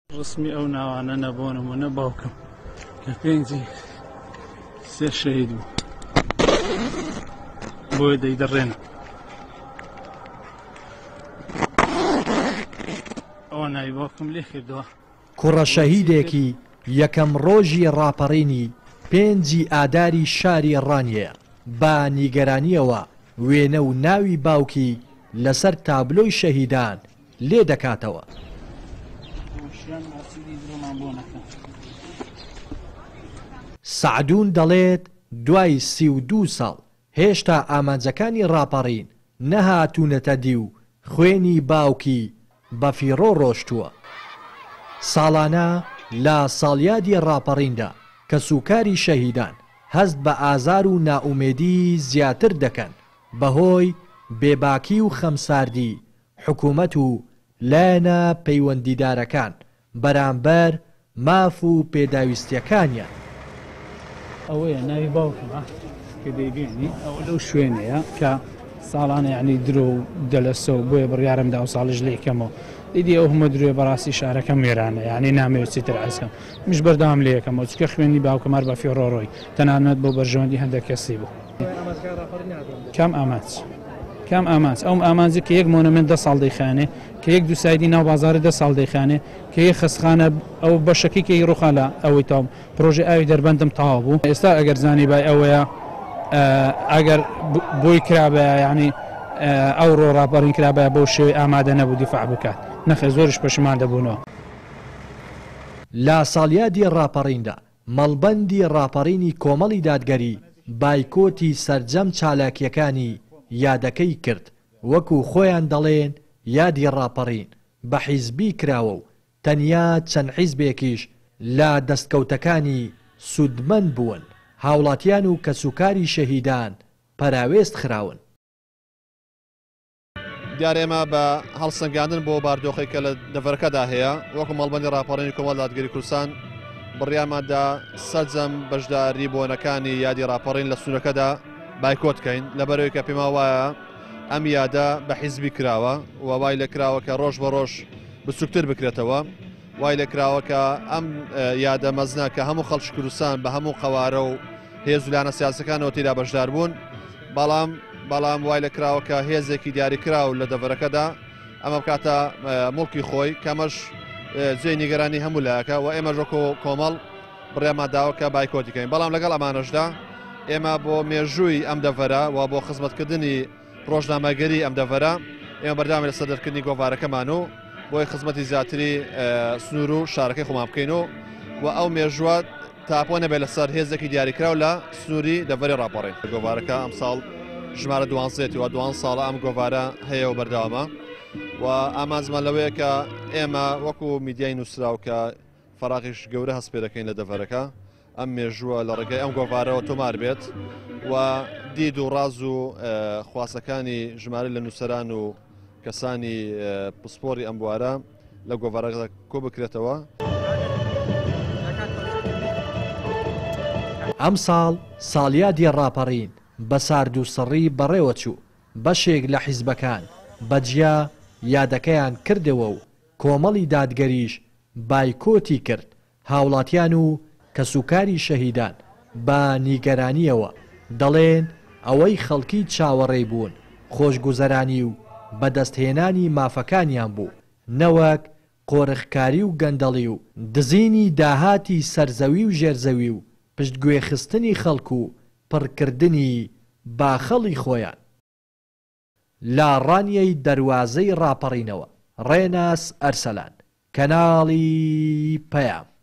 ڕسمی ئەو ناوانە نەبوونم و نەباوکم کە پێنجی سێ شەهید بوو بۆیە دەیدەڕێنم. ئەوە ناوی باوکم لێ کردەوە. کوڕە شەهیدێکی یەکەم ڕۆژی ڕاپەڕینی پێنجی ئاداری شاری ڕانیە با نیگەرانیەوە وێنە و ناوی باوکی لەسەر تابلۆی شەهیدان لێ دەکاتەوە. سعدون دەڵێت دوای 32 ساڵ هێشتا ئامانجەکانی ڕاپەڕین نەهاتوونەتە دی و خوێنی باوکی بە فیڕۆ ڕۆشتووە. ساڵانە لە ساڵیادی ڕاپەڕیندا کە سوکاری شەهیدان هەست بە ئازار و نائومێدی زیاتر دەکەن بەهۆی بێباکی و خەمساردی حکوومەت و لایەنە پەیوەندیدارەکان بەرامبەر ماف و پێداویستیەکانیان. ئەوەیە ناوی باوکم کە دەیبێنی ئەو لەو شوێنەیە کە ساڵانە یعنی درۆ و دەلەسەوە بۆیە بڕیارمدا و ساڵش لێ کەمەوە دیدی ئەو هەمە درێ بەڕاستی شارەکە وێرانە یعنی نامەوێت چیتر ئەسکەم مش بەردەوام لێ یەکەمەوە چکە خوێنی باوکەمار بە فێڕۆڕۆی تەنانەت بۆ بەرژەوەندی هەندێک کەسی بوو. کام ئامانج ئەو ئامانجی کە یەک مۆنەمنت 10 ساڵ دەیخانێ کە یەک دووسایدی ناو بازاری 10 ساڵ دەیخانێ کە یەک خستخانە ئەو بەشەکی کە ڕوخا لە ئەوەی تاوم پرۆژه ئاوی دەربەندم تاوا بوو. ئێستا ئەگەر زانی بای ئەوەیە ئەگەر بۆی کرابە ینی ئەو ڕۆ ڕاپەڕین کرابە بۆ شێوەی ئامادە نەبوو دیفاع بکات نەخێ زۆرش پەشیمان دەبوونەوە. لا ساڵیادی ڕاپەڕیندا مەڵبەندی ڕاپەڕینی کۆمەڵی دادگەری بایکۆتی سەرجەم چالاکیەکانی یادەکەی کرد وەکو خۆیان دەڵێن یادی ڕاپەڕین بە حیزبی کراوە و تەنیا چەند حیزبێکیش لە دەستکەوتەکانی سودمەند بوون هاوڵاتیان و کە سوکاری شەهیدان پەراوێست خراون. دیارە ئێمە بە هەڵسەنگاندن بۆ باردۆخی کە لە دەڤەرەکەدا هەیە وەکو مەڵبەندی ڕاپەڕینی کۆمەڵ دادگەری کوردستان بڕیاماندا سەرجەم بەشداری بۆنەکانی یادی ڕاپەڕین لە سوورەکەدا بایکۆتکەین لەبەرەوەی کە پێما وایە ئەم یادە بە حیزبی کراوە و وای لە کراوە کە ڕۆژ بە ڕۆژ بچووکتر بکرێتەوە وای لە کراوە کە ئەم یادە مەزنە کە هەموو خەڵکی کوردستان بە هەموو قەوارە و هێز و لانە سیاسەکانەوە تێدا بەشدار بوون بەڵام وای لە کراوە کە هێزێکی دیاریکراو لە دەڤەرەکەدا ئەمە بکاتە مڵکی خۆی کەمەش جێی نیگەرانی هەموو لایەکە و ئێمە ژۆکۆ کۆمەڵ بڕێماداوە کە بایکۆتیکەین. بەڵام لەگەڵ ئەمانەشدا ئێمە بۆ مێژووی ئەم دەڤەرە و بۆ خزمەتکردنی ڕۆژنامەگەری ئەم دەڤەرە ئێمە بەردامی لە سەردەرکردنی گۆڤارەکەمان و بۆی خزمەتی زیاتری سنوور و شارەکەی خۆمان بکەین و ئەو مێژووە تاپۆ نەبێت لەسەر هێزێکی دیاریکراو لە سنووری دەڤەری ڕاپەڕین. گۆڤارەکە ئەم ساڵ ژمارە 12 و 2 ساڵە ئەم گۆڤارە هەیە و بەردەوامە و ئامانجمان لەوەیە کە ئێمە وەکو میدیای نووسراو کە فەراقیش گەورە هەست پێ دەکەین لە دەڤەرەکە ئەم مێژووە لە ڕێگەی ئەم گۆڤارەوە تۆمار بێت و دید و ڕاز و خواسەکانی ژمارە لە نووسەران و کەسانی پسپۆری ئەم بوارە لە گۆڤارەکە کۆ بکرێتەوە. ئەم ساڵ ساڵیادی ڕاپەڕین بە سارد و سڕی بەڕێوە چوو بەشێک لە حیزبەکان بەجیا یادەکەیان کردەوە و کۆمەڵی دادگەریش بایکۆتی کرد هاوڵاتیان و کە سوکاری شەهیدان بە نیگەرانیەوە دەڵێن ئەوەی خەڵکی چاوەڕێی بوون خۆشگوزەرانی و بەدەستهێنانی مافەکانیان بوو نەوەک قۆرخکاری و گەندەڵی و دزینی داهاتی سەرزەوی و ژێرزەوی و پشتگوێخستنی خەڵک و پڕکردنی باخەڵی خۆیان. لا ڕانیەی دەروازەی ڕاپەڕینەوە ڕێناس ئەرسەلان کەناڵی پەیام.